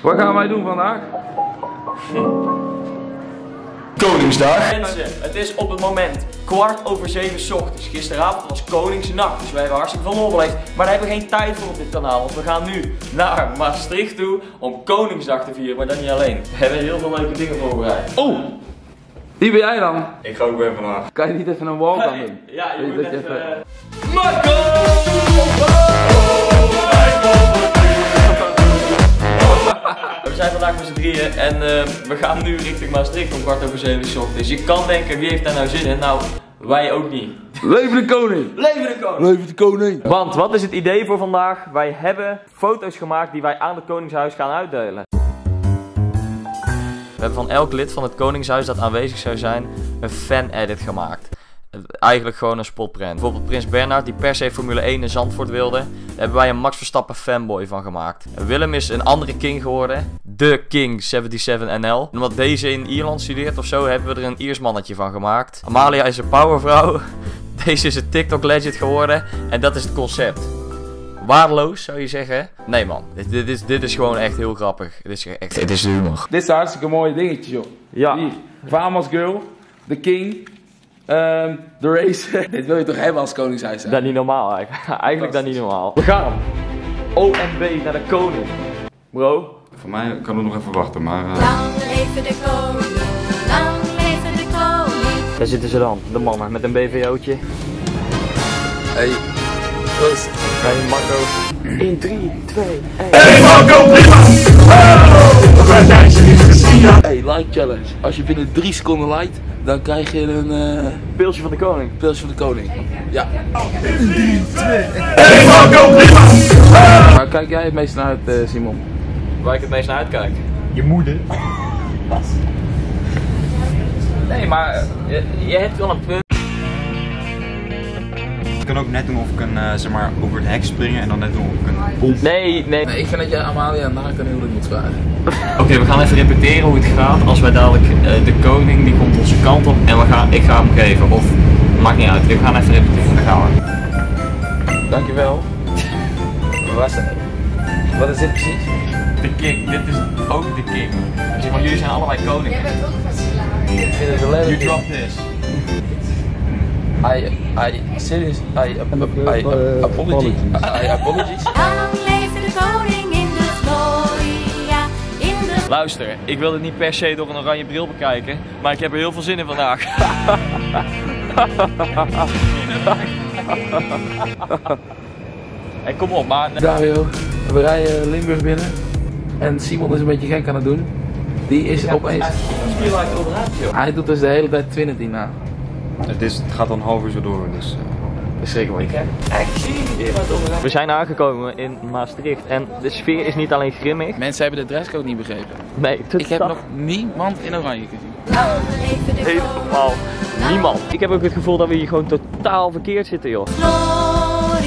Wat gaan wij doen vandaag? Koningsdag. Mensen, het is op het moment 6:15 's ochtends. Gisteravond was Koningsnacht, dus wij hebben hartstikke veel overleefd. Maar daar hebben we geen tijd voor op dit kanaal, want we gaan nu naar Maastricht toe om Koningsdag te vieren, maar dan niet alleen. We hebben heel veel leuke dingen voorbereid. Oh! Wie ben jij dan? Ik ga ook weer vandaag. Kan je niet even een walk aan doen? Ja, je moet even... Marco! We zijn vandaag met z'n drieën en we gaan nu richting Maastricht om 6:15 's ochtends. Je kan denken, wie heeft daar nou zin in? Nou, wij ook niet. Leven de koning! Leven de koning! Leven de koning! Want wat is het idee voor vandaag? Wij hebben foto's gemaakt die wij aan het Koningshuis gaan uitdelen. We hebben van elk lid van het Koningshuis dat aanwezig zou zijn een fan-edit gemaakt. Eigenlijk gewoon een spotprint. Bijvoorbeeld Prins Bernhard die per se Formule 1 in Zandvoort wilde. Daar hebben wij een Max Verstappen fanboy van gemaakt. Willem is een andere king geworden. De King 77 NL. En omdat deze in Ierland studeert of zo hebben we er een Iers mannetje van gemaakt. Amalia is een powervrouw. Deze is een TikTok legend geworden. En dat is het concept. Waardeloos zou je zeggen? Nee man, dit is gewoon echt heel grappig. Het is de humor. Dit is een hartstikke mooie dingetje, joh. Ja. Hier, Famous Girl, The King, The Race. Dit wil je toch hebben als koningshuis zijn? Dat is niet normaal eigenlijk. Eigenlijk dat niet normaal. We gaan. OMB naar de koning. Bro. Voor mij kan het nog even wachten, maar... Lang leven de koning, lang leven de koning. Daar zitten ze dan, de mannen met een BVO'tje. Hey, Proost. Hey Marco. 1, 3, 2, 1. Hey Marco, prima! Hey, like challenge. Als je binnen 3 seconden liked, dan krijg je een Pilsje van de koning. pilsje van de koning. Ja. 3, 2, hey Marco, prima! Waar kijk jij het meest naar uit, Simon? Waar ik het meest naar uitkijk. Je moeder. Nee, maar je hebt wel een punt. Ik kan ook net doen of ik zeg maar over het hek springen en dan net doen of ik een... Nee. Nee, ik vind dat jij Amalia naakt een huwelijk moet vragen. Oké, we gaan even repeteren hoe het gaat als wij dadelijk de koning die komt onze kant op en ik ga hem geven. Of, maakt niet uit, we gaan even repeteren, daar gaan we. Dankjewel. Wat is dit precies? De king, dit is ook de king. Zeg maar, jullie zijn allebei koningen. Jij bent ook vastgelaten. Ik vind het een You lelijk. drop this. I apologies. I apologies. Lang leven de koning in de gloria, in de... Luister, ik wil het niet per se door een oranje bril bekijken, maar ik heb er heel veel zin in vandaag. Hey, kom op, maar... Dario, we rijden Limburg binnen. En Simon is een beetje gek aan het doen. Die is opeens... Hij doet dus de hele tijd Twinity na. Het gaat al een half uur zo door, dus... Verschrikkelijk. We zijn aangekomen in Maastricht en de sfeer is niet alleen grimmig. Mensen hebben de dresscode niet begrepen. Nee, Ik heb nog niemand in oranje gezien. Lang leven de helemaal niemand. Ik heb ook het gevoel dat we hier gewoon totaal verkeerd zitten, joh. gloria.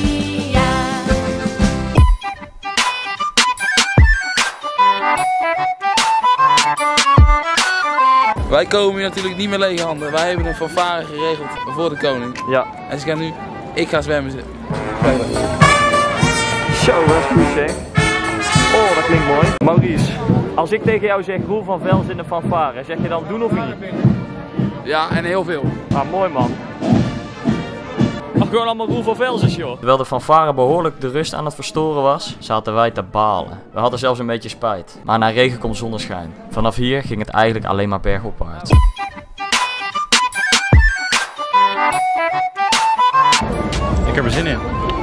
Wij komen hier natuurlijk niet met lege handen. Wij hebben een fanfare geregeld voor de koning. Ja. En ze gaan nu... Ik ga zwemmen. Zo, dat is goed, zeg. Oh, dat klinkt mooi. Maurice, als ik tegen jou zeg Roel van Vels in de fanfare, zeg je dan doen of niet? Ja, en heel veel. Ah, mooi man. Mag gewoon allemaal Roel van Vels is, joh. Terwijl de fanfare behoorlijk de rust aan het verstoren was, zaten wij te balen. We hadden zelfs een beetje spijt. Maar na regen komt zonneschijn. Vanaf hier ging het eigenlijk alleen maar bergopwaarts. Ik heb er zin in.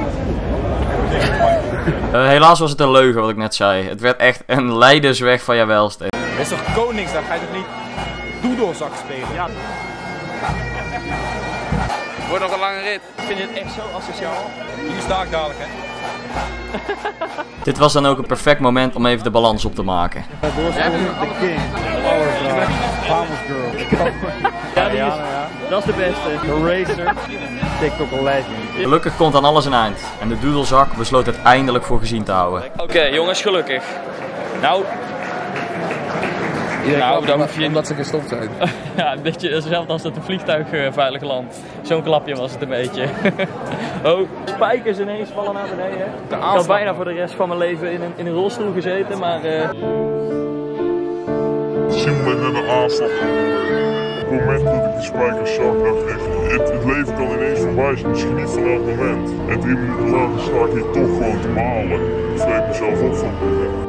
Helaas was het een leugen wat ik net zei. Het werd echt een leidersweg van jouw welste. Het is toch Koningsdag, ga je toch niet doedelzak spelen? Ja, Wordt nog een lange rit. ik vind het echt zo asociaal. hier sta ik dadelijk, hè. Dit was dan ook een perfect moment om even de balans op te maken. De king, powervrouw, famous girl. Ja, dat is de beste. The racer, TikTok legend. Gelukkig komt aan alles een eind. En de doedelzak besloot het eindelijk voor gezien te houden. Oké, jongens, gelukkig. Nou, Nou, dan hoef je omdat ze gestopt zijn. Ja, een beetje hetzelfde als dat een vliegtuig veilig landt. Zo'n klapje was het een beetje. Oh, spijkers ineens vallen naar beneden. Ik had bijna voor de rest van mijn leven in een rolstoel gezeten, maar... Simon heeft net een aanslag gehad. Op het moment dat ik die spijkers zag, dacht ik, het leven kan ineens voorbij zijn, misschien niet van elk moment. En 3 minuten later sta ik hier toch gewoon te malen. Ik vreet mezelf op van.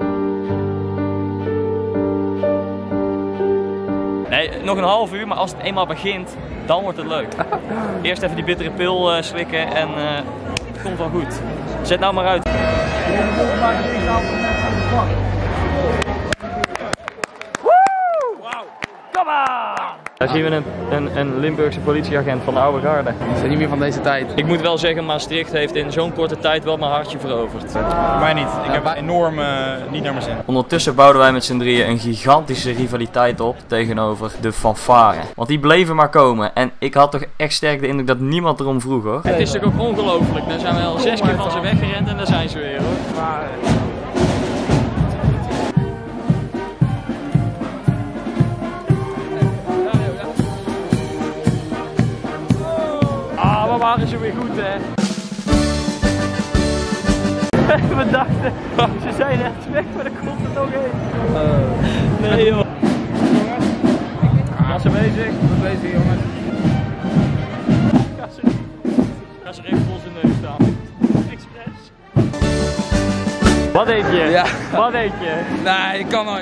Nee, nog een half uur, maar als het eenmaal begint, dan wordt het leuk. Eerst even die bittere pil slikken en het komt wel goed. Zet nou maar uit. Daar zien we een Limburgse politieagent van de oude garde. Ze zijn niet meer van deze tijd. Ik moet wel zeggen, Maastricht heeft in zo'n korte tijd wel mijn hartje veroverd. Mij niet. Ik heb enorm niet naar mijn zin. Ondertussen bouwden wij met z'n drieën een gigantische rivaliteit op tegenover de fanfare. Want die bleven maar komen en ik had toch echt sterk de indruk dat niemand erom vroeg hoor. Het is toch ook ongelooflijk. Dan zijn we al 6 keer van ze weggerend en daar zijn ze weer hoor. Wat waren ze weer goed hè? We dachten, ze zijn echt weg, maar er komt er nog één. Nee joh. Gaan ze bezig? Goed bezig jongens. Ga ze recht voor zijn neus staan. Express. Wat deed je? Ja. Wat deed je? Nee, ik kan nooit.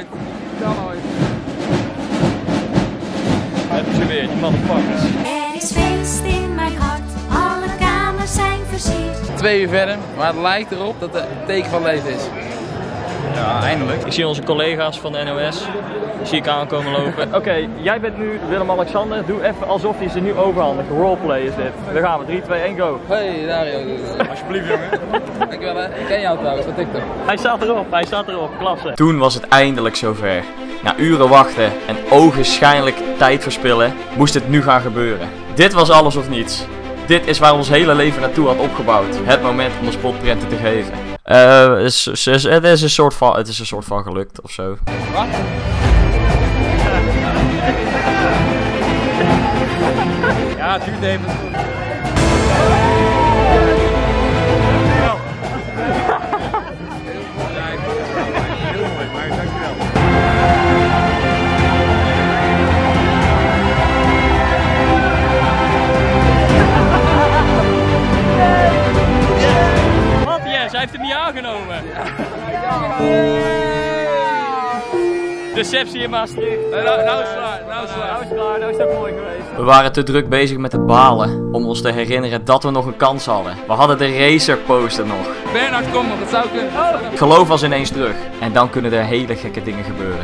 Hebben ze weer, die motherfuckers. Er is feest in mijn hart, alle kamers zijn versierd. 2 uur verder, maar het lijkt erop dat het een teken van leven is. Ja, eindelijk. Ik zie onze collega's van de NOS. Zie ik aankomen lopen. Oké, jij bent nu Willem-Alexander. Doe even alsof je ze nu overhandigt. Roleplay is dit. Daar gaan we. 3, 2, 1, go. Hey Dario. Alsjeblieft jongen. Dankjewel hè. Ik ken jou trouwens, wat ik toch. Hij staat erop. Klasse. Toen was het eindelijk zover. Na uren wachten en ogenschijnlijk tijd verspillen, moest het nu gaan gebeuren. Dit was alles of niets. Dit is waar ons hele leven naartoe had opgebouwd. Het moment om de spotprenten te geven. Het is een soort van gelukt of zo. Wat? Ja, het duurt even. Heel mooi, maar dankjewel. Wat? Yes, hij heeft hem niet aangenomen. Deceptie in Maastricht. Nou is het klaar. Nou is het mooi geweest. We waren te druk bezig met het balen om ons te herinneren dat we nog een kans hadden. We hadden de racer poster nog. Bernhard, kom nog, het zou kunnen. Geloof was ineens terug. En dan kunnen er hele gekke dingen gebeuren.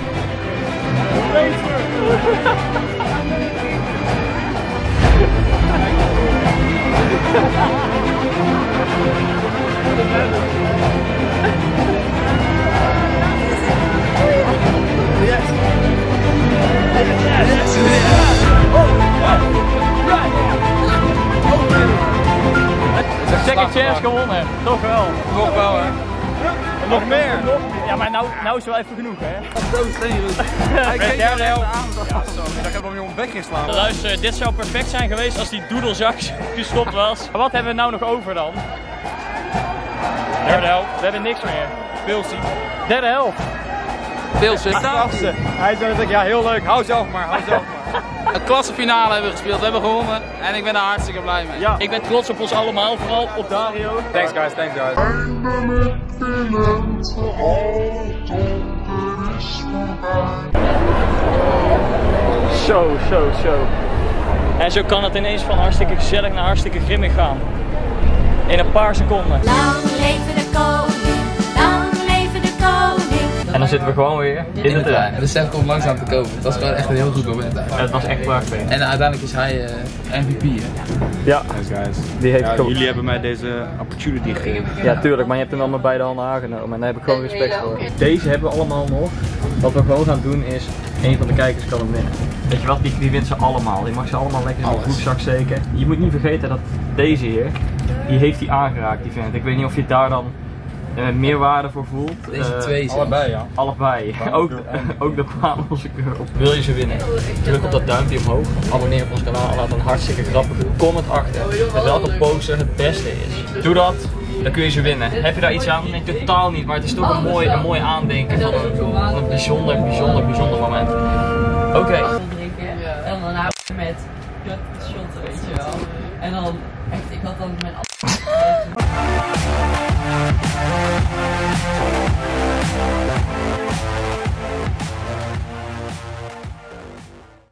Second chance gewonnen, toch wel. Nog wel hè. Nog meer. Ja, maar nou is wel even genoeg hè. Hij derde helft. Ik heb hem om bek geslaan. Luister, dit zou perfect zijn geweest als die doedelzak gestopt was. Maar wat hebben we nou nog over dan? Derde helft. We hebben niks meer. Pilsie. Derde helft. Pilsen. Hij zei dat ja, heel leuk. Hou zelf maar. Een klassefinale hebben we gespeeld, we hebben gewonnen en ik ben daar hartstikke blij mee. Ja. Ik ben trots op ons allemaal, vooral op Dario. Thanks guys. Zo. En zo kan het ineens van hartstikke gezellig naar hartstikke grimmig gaan. In een paar seconden. Lang leven de koning, lang leven de koning. En dan zitten we gewoon weer in de trein. En de set komt langzaam te komen. Het was gewoon echt een heel goed moment eigenlijk. Het was echt prachtig. En uiteindelijk is hij MVP hè. Ja, Guys. die heeft Jullie hebben mij deze opportunity gegeven. Ja, tuurlijk, maar je hebt hem wel met beide handen aangenomen en daar heb ik gewoon respect voor. Deze hebben we allemaal nog. Wat we gewoon gaan doen is, één van de kijkers kan hem winnen. Weet je wat, die wint ze allemaal. Die mag ze allemaal lekker in de broekzak steken. Je moet niet vergeten dat deze hier, die heeft hij aangeraakt, die vent. Ik weet niet of je daar dan meerwaarde voor voelt. Deze twee zelfs. Allebei, ja. Allebei. Ook de Pamelse Girl. Wil je ze winnen? Druk op dat duimpje omhoog. Abonneer op ons kanaal en laat een hartstikke grappige comment achter. Met welke poster het beste is. Doe dat. Dan kun je ze winnen. Heb je daar iets aan? Nee, totaal niet. Maar het is toch een mooi aandenken van een bijzonder moment. Oké. En dan hou ik met shotten, weet je wel. En dan echt, ik had dan mijn